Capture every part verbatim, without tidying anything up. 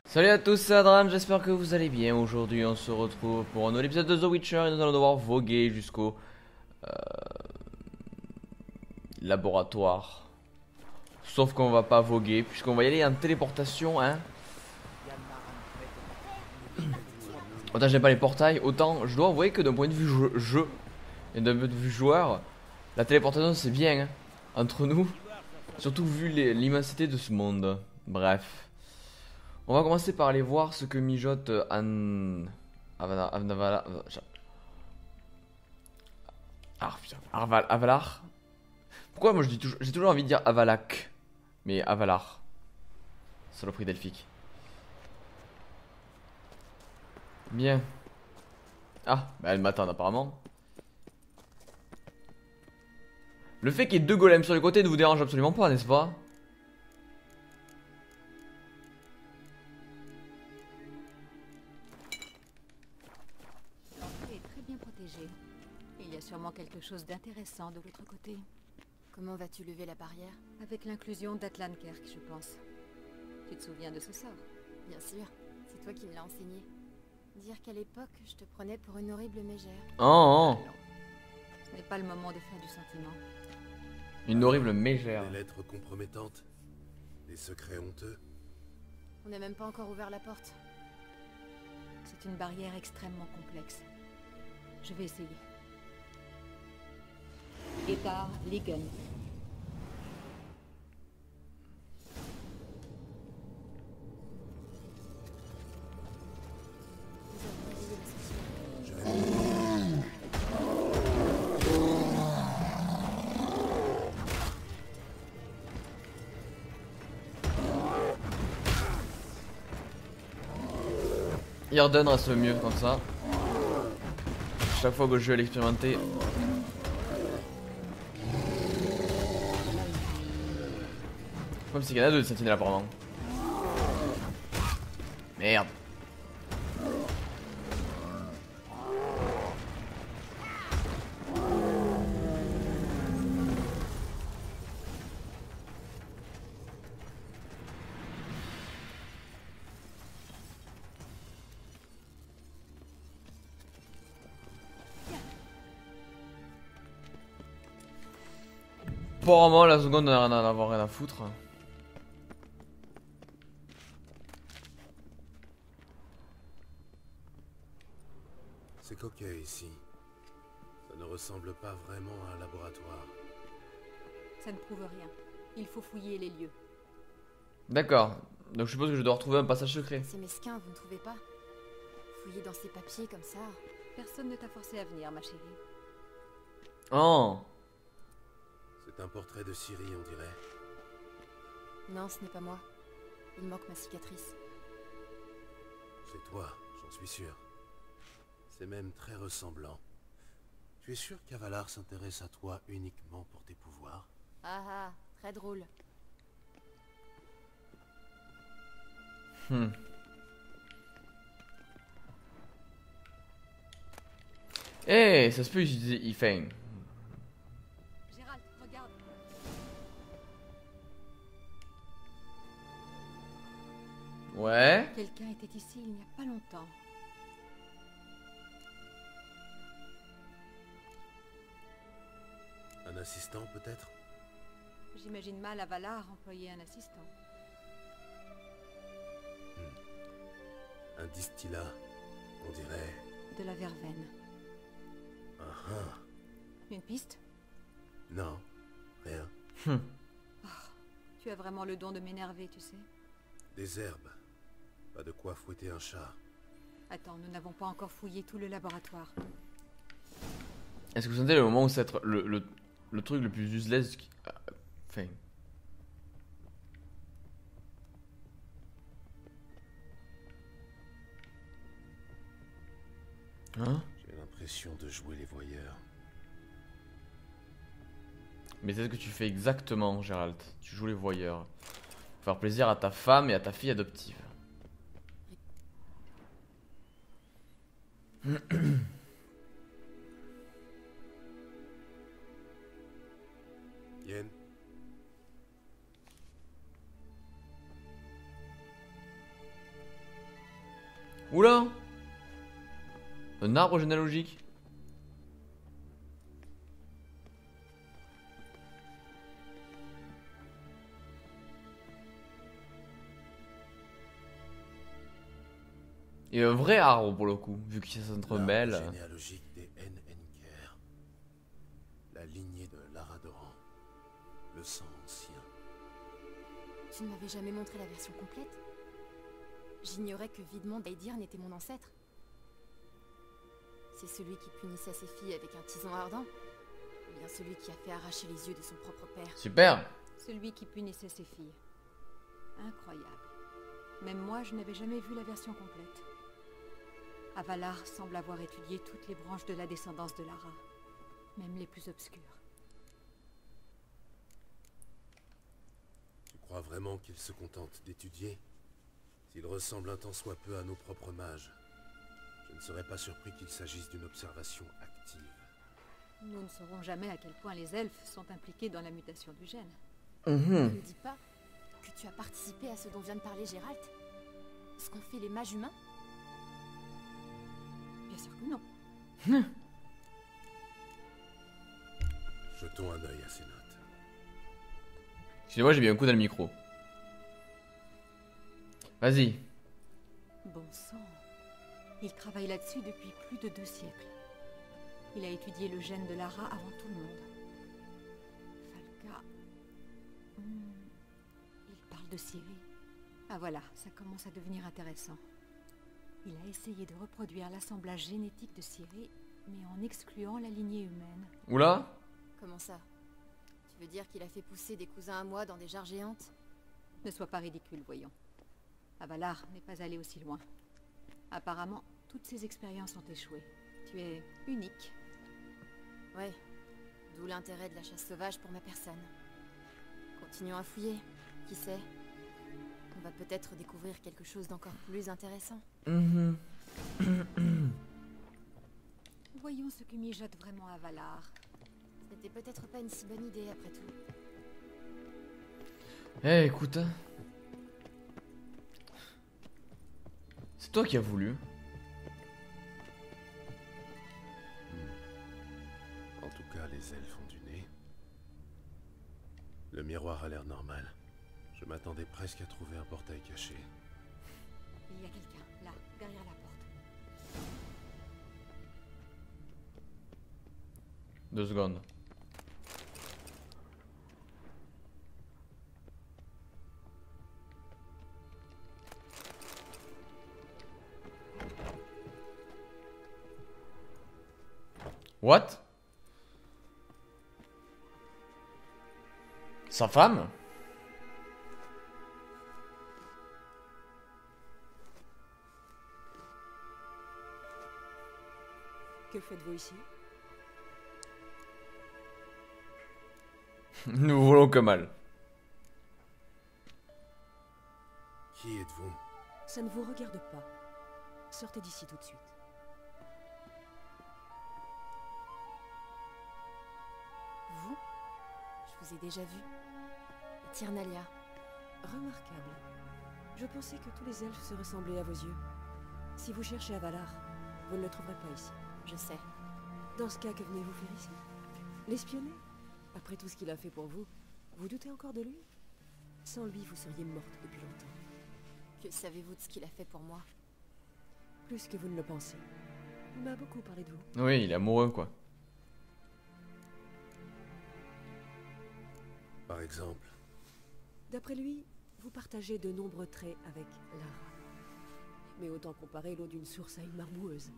Salut à tous, c'est Adran, j'espère que vous allez bien. Aujourd'hui on se retrouve pour un nouvel épisode de The Witcher et nous allons devoir voguer jusqu'au euh, laboratoire. Sauf qu'on va pas voguer puisqu'on va y aller en téléportation, hein. Autant j'aime pas les portails, autant je dois avouer que d'un point de vue jeu, jeu et d'un point de vue joueur, la téléportation c'est bien, hein, entre nous. Surtout vu l'immensité de ce monde. Bref. On va commencer par aller voir ce que mijote An... Avalar... Avalar... Ah putain, Arval... Avalar. Pourquoi moi je dis toujours... J'ai toujours envie de dire Avalak. Mais Avalar. Saloperie delphique. Bien. Ah, bah elle m'attend apparemment. Le fait qu'il y ait deux golems sur les côtés ne vous dérange absolument pas, n'est-ce pas? Il y a sûrement quelque chose d'intéressant de l'autre côté. Comment vas-tu lever la barrière? Avec l'inclusion d'Atlankerk, je pense. Tu te souviens de ce sort? Bien sûr, c'est toi qui me l'as enseigné. Dire qu'à l'époque, je te prenais pour une horrible mégère. Oh, oh. Ah non. Ce n'est pas le moment de faire du sentiment. Une horrible mégère. Des lettres compromettantes, des secrets honteux. On n'a même pas encore ouvert la porte. C'est une barrière extrêmement complexe. Je vais essayer. Etar Ligon. Yarden reste le mieux comme ça. Chaque fois que je vais l'expérimenter. Le problème c'est qu'il y en a deux de sentinelles apparemment. Merde. Apparemment la seconde n'a rien à avoir rien à foutre. C'est coquet ici. Ça ne ressemble pas vraiment à un laboratoire. Ça ne prouve rien. Il faut fouiller les lieux. D'accord. Donc je suppose que je dois retrouver un passage secret. C'est mesquin, vous ne trouvez pas? Fouiller dans ces papiers comme ça. Personne ne t'a forcé à venir, ma chérie. Oh. C'est un portrait de Ciri, on dirait. Non, ce n'est pas moi. Il manque ma cicatrice. C'est toi, j'en suis sûr. C'est même très ressemblant. Tu es sûr qu'Avalar s'intéresse à toi uniquement pour tes pouvoirs? Ah ah, très drôle. Hmm. Eh, hey, ça se peut utiliser Ifeng. Gérald, regarde. Ouais. Quelqu'un était ici il n'y a pas longtemps. Un assistant peut-être? J'imagine mal Avalar employer un assistant. Un distillat, on dirait. De la verveine. Ah ah. Une piste? Non, rien. Hmm. Oh, tu as vraiment le don de m'énerver, tu sais. Des herbes. Pas de quoi fouetter un chat. Attends, nous n'avons pas encore fouillé tout le laboratoire. Est-ce que vous sentez le moment où c'est le, le, le truc le plus useless qui... Enfin... Hein? J'ai l'impression de jouer les voyeurs. Mais c'est ce que tu fais exactement, Gérald. Tu joues les voyeurs. Pour faire plaisir à ta femme et à ta fille adoptive. Yen? Oula! Un arbre généalogique. Et un vrai arbre pour le coup, vu qu'il s'entremêle. L'arbre généalogique des Henneker. La lignée de Lara Doran. Le sang ancien. Tu ne m'avais jamais montré la version complète? J'ignorais que Vidmond Aedirn était mon ancêtre. C'est celui qui punissait ses filles avec un tison ardent? Ou bien celui qui a fait arracher les yeux de son propre père? Super! Celui qui punissait ses filles. Incroyable. Même moi, je n'avais jamais vu la version complète. Avalar semble avoir étudié toutes les branches de la descendance de Lara, même les plus obscures. Tu crois vraiment qu'il se contente d'étudier? S'il ressemble un tant soit peu à nos propres mages, je ne serais pas surpris qu'il s'agisse d'une observation active. Nous ne saurons jamais à quel point les elfes sont impliqués dans la mutation du gène. Ne Mmh. me dis pas que tu as participé à ce dont vient de parler Gérald? Ce qu'ont fait les mages humains? Bien sûr que non. Jetons un œil à ces notes. Excusez-moi, j'ai mis un coup dans le micro. Vas-y. Bon sang. Il travaille là-dessus depuis plus de deux siècles. Il a étudié le gène de Lara avant tout le monde. Falka... Hmm. Il parle de Ciri. Ah voilà, ça commence à devenir intéressant. Il a essayé de reproduire l'assemblage génétique de Ciri, mais en excluant la lignée humaine. Oula? Comment ça? Tu veux dire qu'il a fait pousser des cousins à moi dans des jarres géantes? Ne sois pas ridicule, voyons. Avalar n'est pas allé aussi loin. Apparemment, toutes ces expériences ont échoué. Tu es unique. Ouais. D'où l'intérêt de la chasse sauvage pour ma personne. Continuons à fouiller. Qui sait? On va peut-être découvrir quelque chose d'encore plus intéressant. Mmh. Voyons ce que mijote vraiment Avalar. C'était peut-être pas une si bonne idée après tout. Eh, écoute. C'est toi qui as voulu. En tout cas, les elfes ont du nez. Le miroir a l'air normal. Je m'attendais presque à trouver un portail caché. Il y a quelqu'un, là, derrière la porte. Deux secondes. What? Sa femme? Que faites-vous ici? Nous voulons que mal. Qui êtes-vous? Ça ne vous regarde pas. Sortez d'ici tout de suite. Vous? Je vous ai déjà vu. Tyrnalia. Remarquable. Je pensais que tous les elfes se ressemblaient à vos yeux. Si vous cherchez Avalar, vous ne le trouverez pas ici. Je sais. Dans ce cas, que venez-vous faire ici? L'espionner? Après tout ce qu'il a fait pour vous, vous doutez encore de lui? Sans lui, vous seriez morte depuis longtemps. Que savez-vous de ce qu'il a fait pour moi? Plus que vous ne le pensez. Il m'a beaucoup parlé de vous. Oui, il est amoureux, quoi. Par exemple. D'après lui, vous partagez de nombreux traits avec Lara. Mais autant comparer l'eau d'une source à une mare boueuse.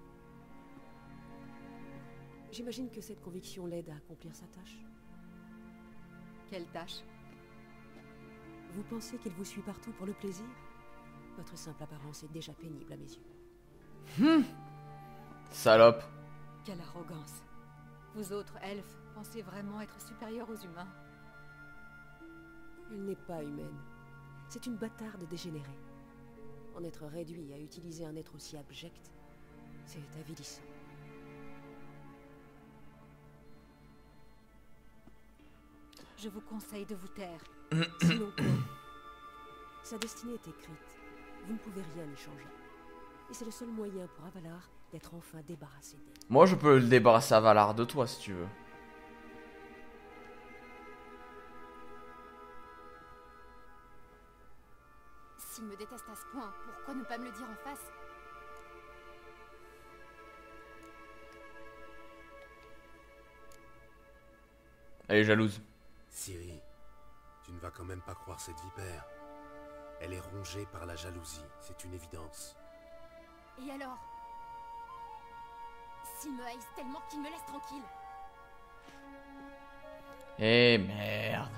J'imagine que cette conviction l'aide à accomplir sa tâche. Quelle tâche? Vous pensez qu'il vous suit partout pour le plaisir? Votre simple apparence est déjà pénible à mes yeux. Salope. Quelle arrogance. Vous autres elfes pensez vraiment être supérieurs aux humains? Elle n'est pas humaine. C'est une bâtarde dégénérée. En être réduit à utiliser un être aussi abject, c'est avilissant. Je vous conseille de vous taire. Sinon quoi? Sa destinée est écrite. Vous ne pouvez rien y changer. Et c'est le seul moyen pour Avalar d'être enfin débarrassé d'elle. Moi, je peux le débarrasser à Valar de toi si tu veux. S'il me déteste à ce point, pourquoi ne pas me le dire en face? Elle est jalouse. Ciri, tu ne vas quand même pas croire cette vipère. Elle est rongée par la jalousie, c'est une évidence. Et alors? S'il me haïsse tellement qu'il me laisse tranquille. Eh merde.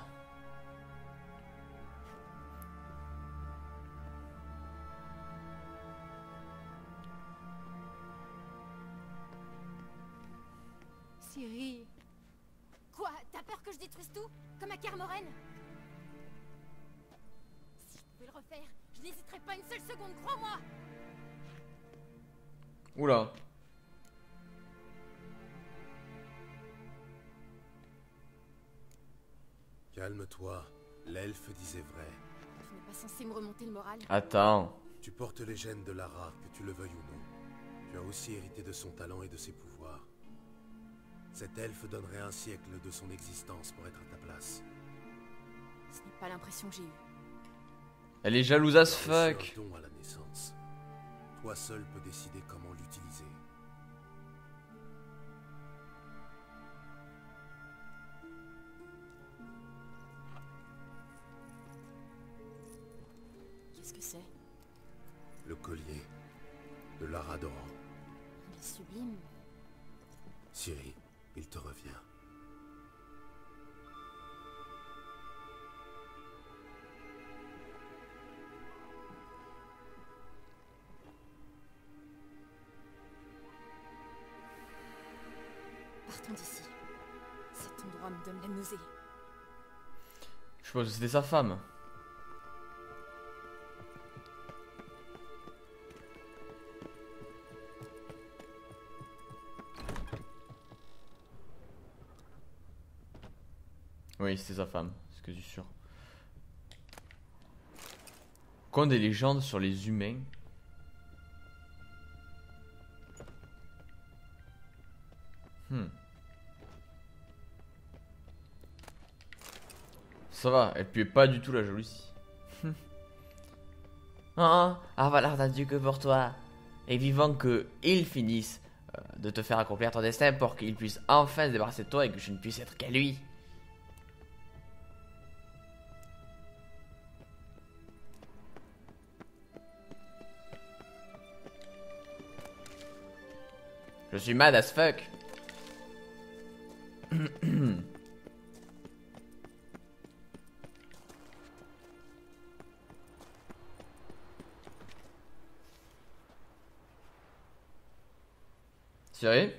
Ciri. Quoi? T'as peur que je détruise tout? Comme à Kermoren? Si je pouvais le refaire, je n'hésiterais pas une seule seconde, crois-moi! Oula. Calme-toi, l'elfe disait vrai. Tu n'es pas censé me remonter le moral? Attends. Tu portes les gènes de Lara, que tu le veuilles ou non. Tu as aussi hérité de son talent et de ses pouvoirs. Cet elfe donnerait un siècle de son existence pour être à ta place. Ce n'est pas l'impression que j'ai eue. Elle est jalouse as Tu as reçu fuck. un don à la naissance. Toi seul peux décider comment l'utiliser. Qu'est-ce que c'est? Le collier de Lara Doran. Il est sublime. Ciri, il te revient. Partons d'ici. Cet endroit me donne la nausée. Je pense que c'était sa femme. Oui, c'était sa femme, c'est que je suis sûr. Qu'ont des légendes sur les humains. Hmm. Ça va, elle puait pas du tout la jalousie. Ah, ah, Valar n'a Dieu que pour toi. Et vivant que il finisse euh, de te faire accomplir ton destin pour qu'il puisse enfin se débarrasser de toi et que je ne puisse être qu'à lui. Je suis mad as fuck. Ciri?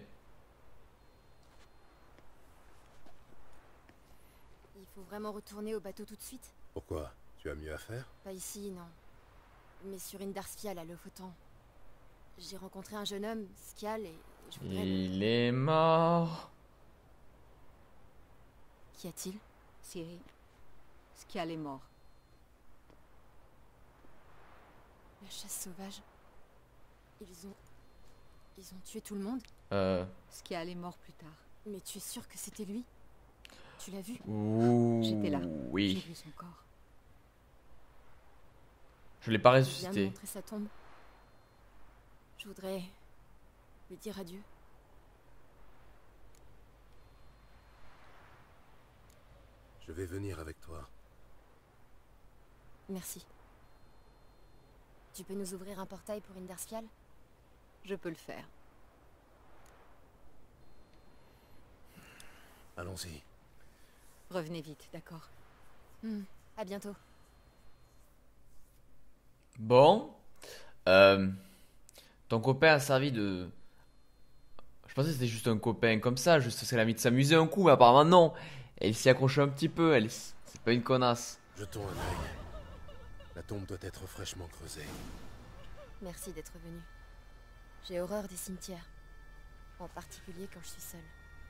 Il faut vraiment retourner au bateau tout de suite? Pourquoi? Tu as mieux à faire? Pas ici, non. Mais sur une Darsfial à Lofoten. J'ai rencontré un jeune homme, Skial, et je voudrais... le- Il est mort. Qu'y a-t-il? Ciri. Skial est mort. La chasse sauvage. Ils ont... Ils ont tué tout le monde? Euh. Skial est mort plus tard. Mais tu es sûr que c'était lui? Tu l'as vu? Ouh. J'étais là. J'ai Oui. vu son corps. Je l'ai pas Il vient me ressuscité. montrer sa tombe. Je voudrais lui dire adieu. Je vais venir avec toi. Merci. Tu peux nous ouvrir un portail pour une Darsfial? Je peux le faire. Allons-y. Revenez vite, d'accord? Hmm, à bientôt. Bon. Euh, ton copain a servi de... Je pensais que c'était juste un copain comme ça, juste parce qu'elle a envie de s'amuser un coup, mais apparemment non. Elle s'y accroche un petit peu, elle... C'est pas une connasse. Jetons un œil. La tombe doit être fraîchement creusée. Merci d'être venu. J'ai horreur des cimetières. En particulier quand je suis seule.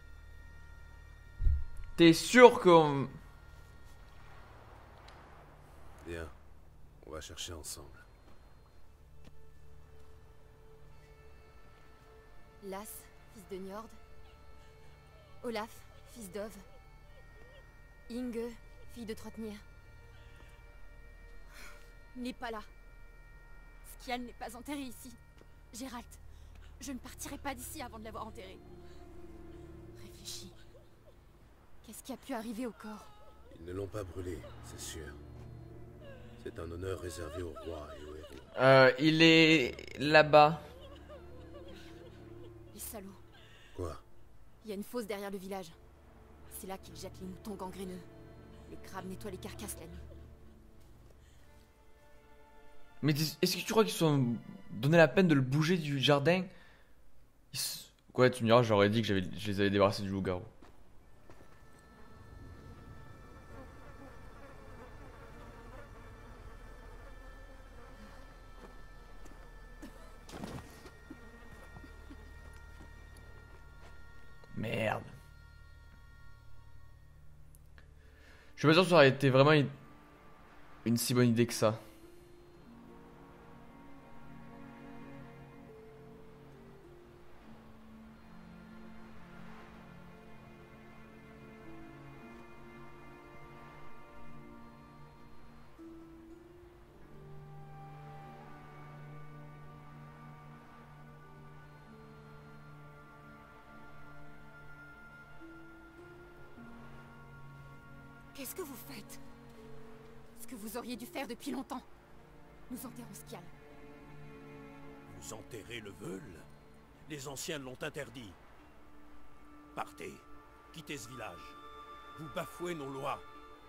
T'es sûr qu'on... Bien. On va chercher ensemble. Las, fils de Njord. Olaf, fils d'Ov. Inge, fille de Trotnir. Il n'est pas là. Skial n'est pas enterré ici. Gérald, je ne partirai pas d'ici avant de l'avoir enterré. Réfléchis. Qu'est-ce qui a pu arriver au corps? Ils ne l'ont pas brûlé, c'est sûr. C'est un honneur réservé au roi et aux héros. Euh, il est là-bas. Les salauds. Quoi? Il y a une fosse derrière le village. C'est là qu'ils jettent les moutons gangréneux. Les crabes nettoient les carcasses la nuit. Mais est-ce que tu crois qu'ils se sont donné la peine de le bouger du jardin? Ils se... Ouais, tu me diras, j'aurais dit que j'avais, je les avais débarrassés du loup-garou. Merde. Je suis pas sûr que ça aurait été vraiment une, une si bonne idée que ça. Qu'est-ce que vous faites? Ce que vous auriez dû faire depuis longtemps. Nous enterrons Skial. Vous enterrez le Veule? Les anciens l'ont interdit. Partez, quittez ce village. Vous bafouez nos lois.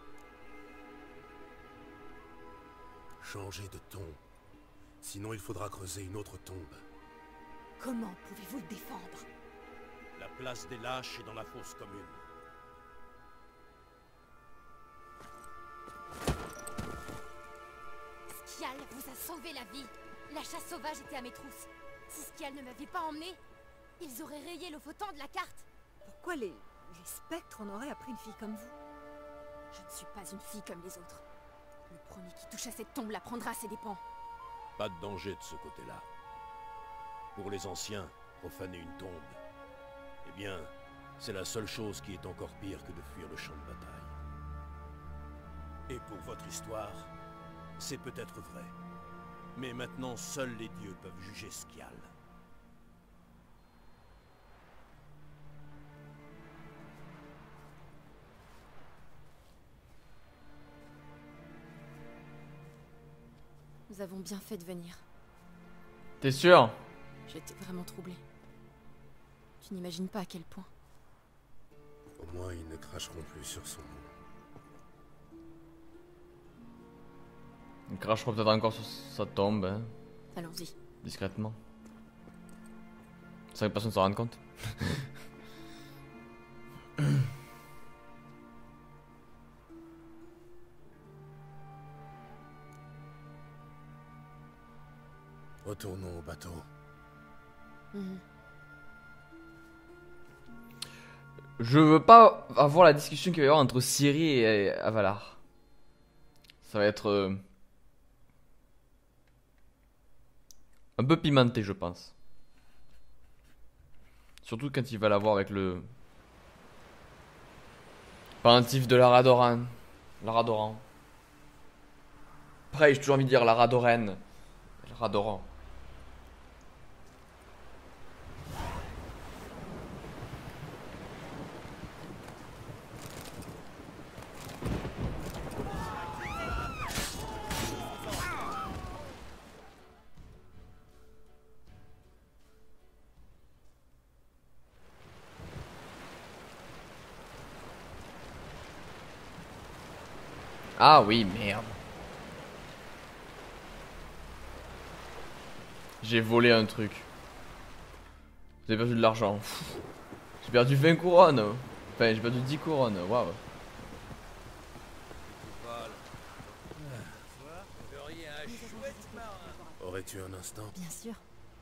Changez de ton. Sinon il faudra creuser une autre tombe. Comment pouvez-vous le défendre? La place des lâches est dans la fosse commune. Skial vous a sauvé la vie. La chasse sauvage était à mes trousses. Si Skial ne m'avait pas emmené, ils auraient rayé le fautan de la carte. Pourquoi les... les spectres en auraient après une fille comme vous? Je ne suis pas une fille comme les autres. Le premier qui touche à cette tombe la prendra à ses dépens. Pas de danger de ce côté-là. Pour les anciens, profaner une tombe, eh bien, c'est la seule chose qui est encore pire que de fuir le champ de bataille. Et pour votre histoire, c'est peut-être vrai. Mais maintenant, seuls les dieux peuvent juger Skial. Nous avons bien fait de venir. T'es sûr? J'étais vraiment troublée. Tu n'imagines pas à quel point. Au moins ils ne cracheront plus sur son nom. Il crachera peut-être encore sur sa tombe, hein, Allons-y. discrètement. C'est vrai que personne ne s'en rende compte. Retournons au bateau. Mhm. Je veux pas avoir la discussion qu'il va y avoir entre Ciri et Avalar. Ça va être euh, un peu pimenté, je pense. Surtout quand il va l'avoir avec le pendentif de Lara Doran. Lara Doran. Après, j'ai toujours envie de dire Lara Doren. Lara Doran. Ah oui, merde. J'ai volé un truc. J'ai perdu de l'argent. J'ai perdu vingt couronnes. Enfin, j'ai perdu dix couronnes. Waouh. Aurais-tu un instant? Bien sûr.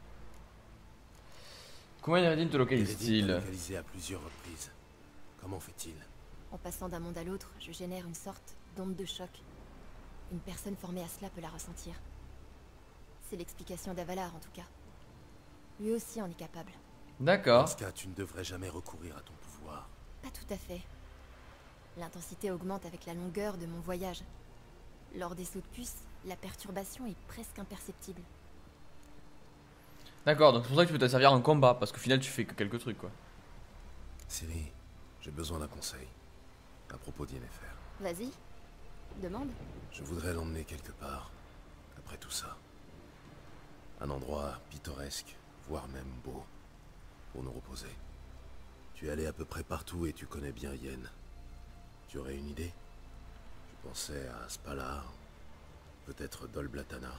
Il Comment Eredin te est dit localise-t-il? localisé à plusieurs reprises. Comment fait-il? En passant d'un monde à l'autre, je génère une sorte d'onde de choc. Une personne formée à cela peut la ressentir. C'est l'explication d'Avalar en tout cas. Lui aussi en est capable. Dans D'accord. ce cas, tu ne devrais jamais recourir à ton pouvoir. Pas tout à fait. L'intensité augmente avec la longueur de mon voyage. Lors des sauts de puce, la perturbation est presque imperceptible. D'accord, donc c'est pour ça que tu peux t'en servir en combat, parce qu'au final tu fais que quelques trucs quoi. Ciri, j'ai besoin d'un conseil. À propos d'Y N F R. Vas-y, demande. Je voudrais l'emmener quelque part, après tout ça. Un endroit pittoresque, voire même beau, pour nous reposer. Tu es allé à peu près partout et tu connais bien Yen. Tu aurais une idée? Je pensais à Spalar, peut-être Dol Blatana.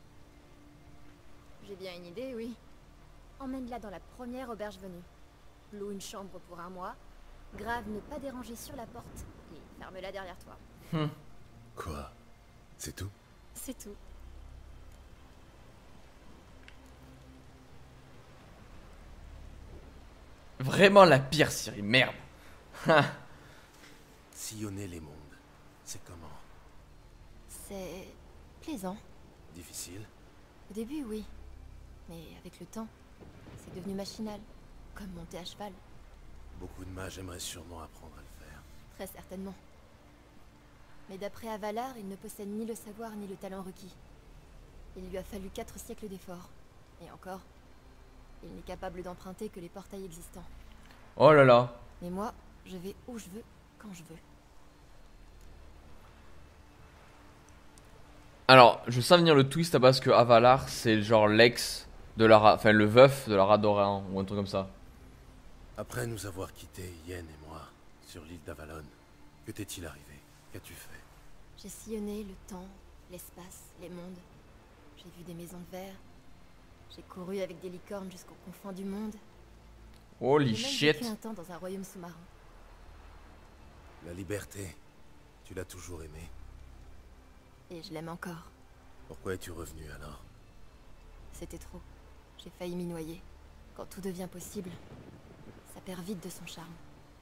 J'ai bien une idée, oui. Emmène-la dans la première auberge venue. Loue une chambre pour un mois. Grave ne pas déranger sur la porte. Et ferme-la derrière toi. Hum. Quoi? C'est tout? C'est tout. Vraiment la pire Ciri, merde. Sillonner les mondes, c'est comment? C'est plaisant. Difficile? Au début, oui. Mais avec le temps, c'est devenu machinal. Comme monter à cheval. Beaucoup de mages aimeraient sûrement apprendre à le faire. Très certainement. Mais d'après Avalar, il ne possède ni le savoir ni le talent requis. Il lui a fallu quatre siècles d'efforts. Et encore, il n'est capable d'emprunter que les portails existants. Oh là là. Mais moi, je vais où je veux, quand je veux. Alors, je sens venir le twist parce que Avalar c'est genre l'ex de Lara, enfin le veuf de Lara Doran ou un truc comme ça. Après nous avoir quittés, Yen et moi, sur l'île d'Avalon, que t'est-il arrivé? Qu'as-tu fait? J'ai sillonné le temps, l'espace, les mondes. J'ai vu des maisons de verre. J'ai couru avec des licornes jusqu'aux confins du monde. Holy J'ai même shit. vécu un temps dans un royaume sous-marin. La liberté, tu l'as toujours aimée. Et je l'aime encore. Pourquoi es-tu revenu alors? C'était trop. J'ai failli m'y noyer. Quand tout devient possible, ça perd vite de son charme.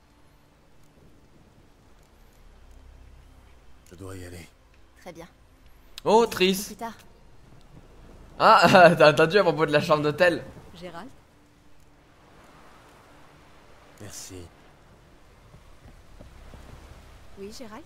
Je dois y aller. Très bien. Oh À Triss. plus tard. Ah, t'as entendu à propos de la chambre d'hôtel? Gérald? Merci. Oui, Gérald?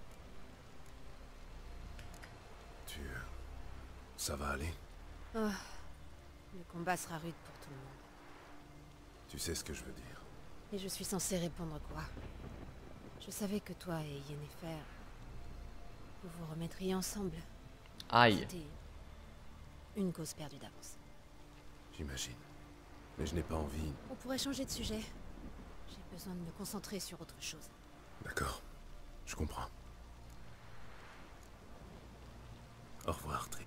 Tu... Ça va aller? Oh, le combat sera rude pour tout le monde. Tu sais ce que je veux dire. Et je suis censée répondre quoi? Je savais que toi et Yennefer, vous vous remettriez ensemble. Aïe. C'était une cause perdue d'avance. J'imagine. Mais je n'ai pas envie... On pourrait changer de sujet. J'ai besoin de me concentrer sur autre chose. D'accord. Je comprends. Au revoir, Tri.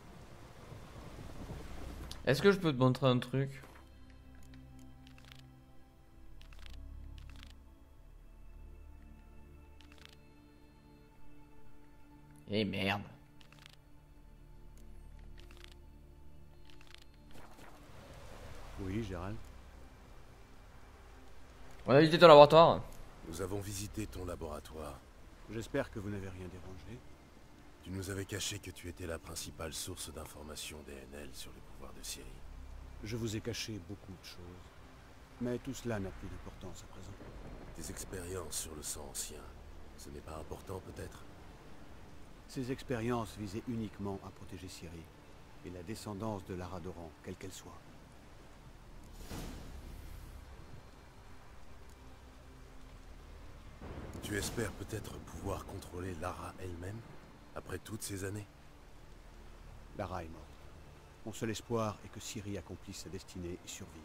Est-ce que je peux te montrer un truc? Eh merde. Oui, Gérald. On a visité ton laboratoire. Nous avons visité ton laboratoire. J'espère que vous n'avez rien dérangé. Tu nous avais caché que tu étais la principale source d'informations D N L sur les pouvoirs de Ciri. Je vous ai caché beaucoup de choses. Mais tout cela n'a plus d'importance à présent. Tes expériences sur le sang ancien, ce n'est pas important peut-être? Ces expériences visaient uniquement à protéger Ciri et la descendance de Lara Doran, quelle qu'elle soit. Tu espères peut-être pouvoir contrôler Lara elle-même, après toutes ces années? Lara est morte. Mon seul espoir est que Ciri accomplisse sa destinée et survive.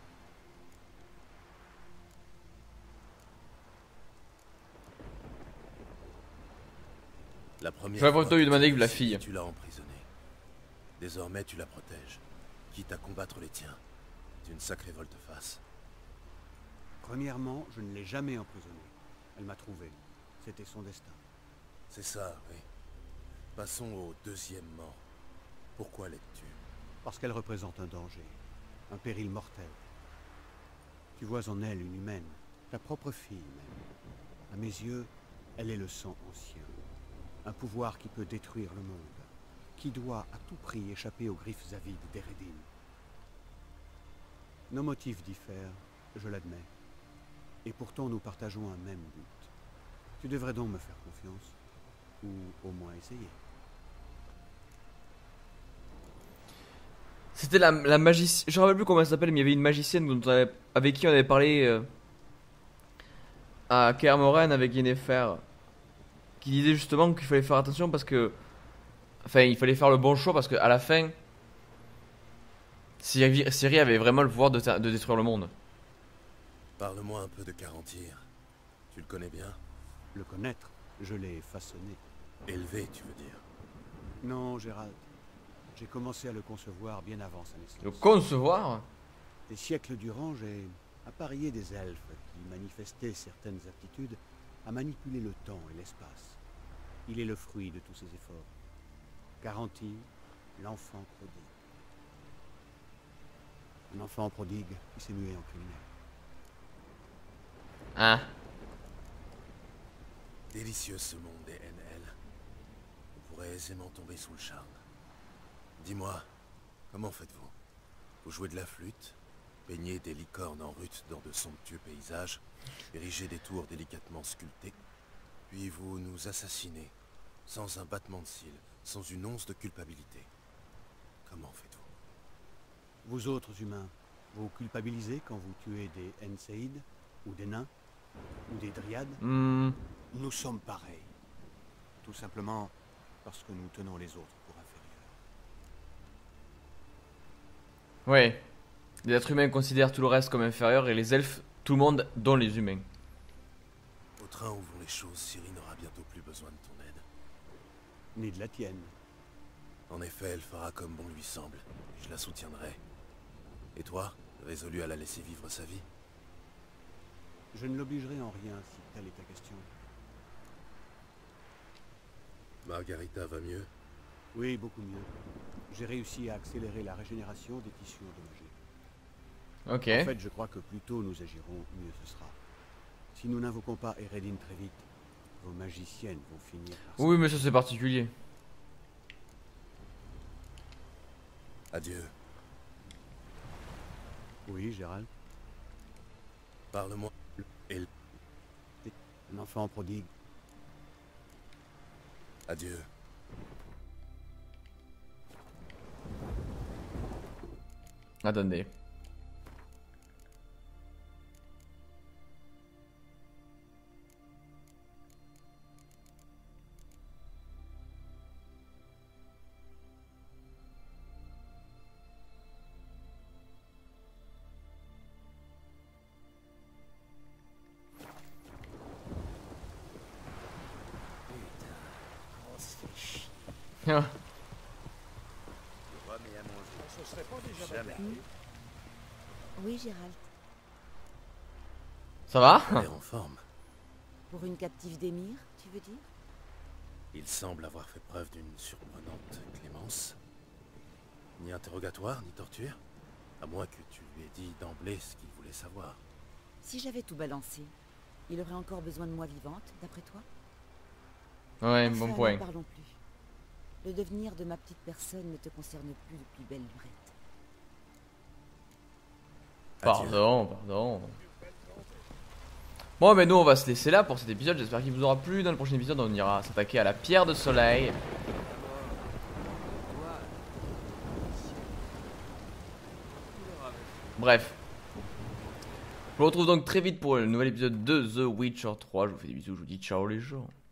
La première J'aurais fois plutôt lui que demander tu que la as vu fille. Ciri, tu l'as emprisonnée. Désormais, tu la protèges, quitte à combattre les tiens. C'est une sacrée volte-face. Premièrement, je ne l'ai jamais emprisonnée. Elle m'a trouvé. C'était son destin. C'est ça, oui. Passons au deuxième mort. Pourquoi l'es-tu? Parce qu'elle représente un danger. Un péril mortel. Tu vois en elle une humaine. Ta propre fille, même. À mes yeux, elle est le sang ancien. Un pouvoir qui peut détruire le monde. Qui doit à tout prix échapper aux griffes avides d'Eredin. Nos motifs diffèrent, je l'admets. Et pourtant nous partageons un même but. Tu devrais donc me faire confiance. Ou au moins essayer. C'était la, la magicienne. Je me rappelle plus comment elle s'appelle, mais il y avait une magicienne dont on avait- avec qui on avait parlé euh, à Kaer Morhen avec Yennefer. Qui disait justement qu'il fallait faire attention parce que. Enfin, il fallait faire le bon choix parce qu'à la fin. Ciri Ciri avait vraiment le pouvoir de, de détruire le monde. Parle-moi un peu de Carantyr. Tu le connais bien? Le connaître, je l'ai façonné. Élevé, tu veux dire? Non, Gérald. J'ai commencé à le concevoir bien avant sa naissance. Le concevoir? Des siècles durant, j'ai apparié des elfes qui manifestaient certaines aptitudes à manipuler le temps et l'espace. Il est le fruit de tous ces efforts. Carantyr, l'enfant prodigue. Un enfant prodigue qui s'est mué en criminel. Hein? Délicieux ce monde des N L. On pourrait aisément tomber sous le charme. Dis-moi, comment faites-vous? Vous jouez de la flûte, peignez des licornes en rut dans de somptueux paysages, érigez des tours délicatement sculptées, puis vous nous assassinez, sans un battement de cils, sans une once de culpabilité. Comment faites-vous? Vous autres humains, vous culpabilisez quand vous tuez des Enseïdes, ou des nains, ou des dryades? Hmm. Nous sommes pareils. Tout simplement parce que nous tenons les autres pour inférieurs. Ouais. Les êtres humains considèrent tout le reste comme inférieur et les elfes, tout le monde, dont les humains. Au train où vont les choses, Ciri n'aura bientôt plus besoin de ton aide. Ni de la tienne. En effet, elle fera comme bon lui semble. Je la soutiendrai. Et toi, résolu à la laisser vivre sa vie? Je ne l'obligerai en rien si telle est ta question. Margarita va mieux? Oui, beaucoup mieux. J'ai réussi à accélérer la régénération des tissus endommagés. Ok. En fait, je crois que plus tôt nous agirons, mieux ce sera. Si nous n'invoquons pas Eredin très vite, vos magiciennes vont finir par... Oui, mais ça c'est particulier. Adieu. Oui, Gérald. Parle-moi. Et Un enfant prodigue. adieu. Attendez. Ah. Oui, Gérald. Ça va? Elle est en forme. Pour une captive d'émir, tu veux dire? Il semble avoir fait preuve d'une surprenante clémence. Ni interrogatoire, ni torture. À moins que tu lui aies dit d'emblée ce qu'il voulait savoir. Si j'avais tout balancé, il aurait encore besoin de moi vivante, d'après toi? Ouais, Enfin, bon n'en point. parlons plus. Le devenir de ma petite personne ne te concerne plus depuis belle lurette. Pardon, pardon. Bon, mais nous on va se laisser là pour cet épisode. J'espère qu'il vous aura plu. Dans le prochain épisode, on ira s'attaquer à la pierre de soleil. Bref. Je vous retrouve donc très vite pour le nouvel épisode de The Witcher trois. Je vous fais des bisous, je vous dis ciao les gens.